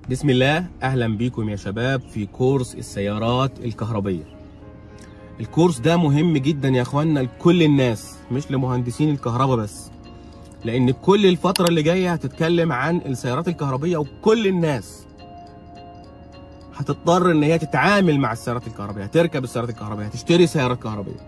بسم الله، اهلا بيكم يا شباب في كورس السيارات الكهربية. الكورس ده مهم جدا يا اخوانا لكل الناس، مش لمهندسين الكهرباء بس، لان كل الفترة اللي جاية هتتكلم عن السيارات الكهربية، وكل الناس هتضطر ان هي تتعامل مع السيارات الكهربية، هتركب السيارات الكهربية، هتشتري سيارات كهربية.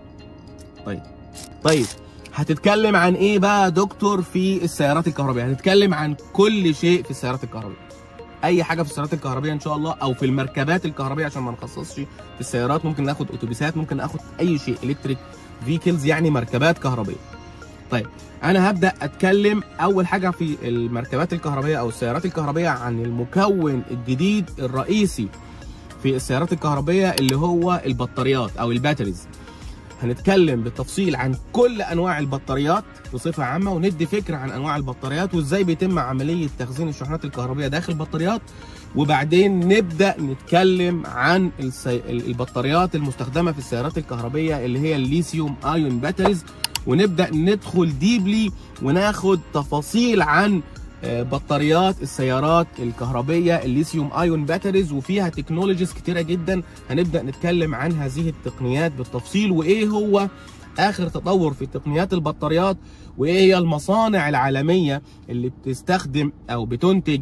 طيب هتتكلم عن ايه بقى دكتور في السيارات الكهربية؟ هنتكلم عن كل شيء في السيارات الكهربية، اي حاجه في السيارات الكهربيه ان شاء الله، او في المركبات الكهربيه عشان ما نخصصش في السيارات. ممكن ناخد اتوبيسات، ممكن ناخد اي شيء الكتريك فيكلز، يعني مركبات كهربيه. طيب انا هبدا اتكلم اول حاجه في المركبات الكهربيه او السيارات الكهربيه عن المكون الجديد الرئيسي في السيارات الكهربيه اللي هو البطاريات او الباتريز. هنتكلم بالتفصيل عن كل انواع البطاريات بصفه عامه، وندي فكره عن انواع البطاريات وازاي بيتم عمليه تخزين الشحنات الكهربائيه داخل البطاريات، وبعدين نبدا نتكلم عن البطاريات المستخدمه في السيارات الكهربائيه اللي هي الليثيوم ايون باتريز، ونبدا ندخل ديبلي وناخد تفاصيل عن بطاريات السيارات الكهربية الليثيوم ايون باتريز، وفيها تكنولوجيز كتيرة جدا. هنبدأ نتكلم عن هذه التقنيات بالتفصيل، وايه هو اخر تطور في تقنيات البطاريات، وايه هي المصانع العالمية اللي بتستخدم او بتنتج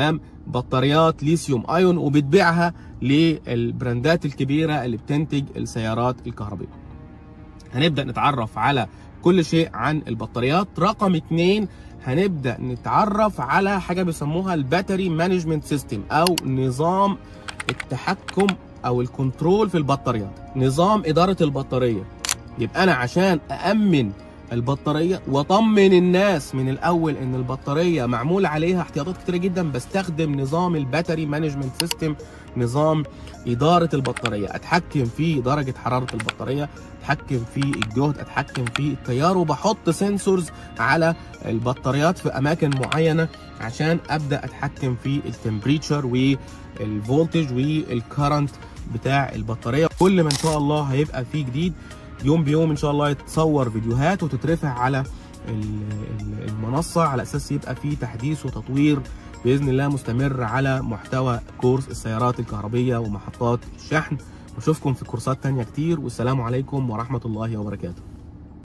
بطاريات ليثيوم ايون وبتبيعها للبراندات الكبيرة اللي بتنتج السيارات الكهربية. هنبدأ نتعرف على كل شيء عن البطاريات. رقم 2 هنبدأ نتعرف على حاجة بيسموها الباتري مانجمنت سيستم، أو نظام التحكم أو الكنترول في البطاريات، نظام إدارة البطارية. يبقى أنا عشان أأمن البطارية وأطمن الناس من الأول إن البطارية معمول عليها احتياطات كتيرة جدا، بستخدم نظام الباتري مانجمنت سيستم، نظام إدارة البطارية. أتحكم في درجة حرارة البطارية، أتحكم في الجهد، أتحكم في التيار، وبحط سنسورز على البطاريات في أماكن معينة عشان أبدأ أتحكم في التمبريتشر والفولتج والكرنت بتاع البطارية. كل ما إن شاء الله هيبقى فيه جديد يوم بيوم، إن شاء الله يتصور فيديوهات وتترفع على المنصة على أساس يبقى فيه تحديث وتطوير بإذن الله مستمر على محتوى كورس السيارات الكهربية ومحطات الشحن. واشوفكم في كورسات تانية كتير، والسلام عليكم ورحمة الله وبركاته.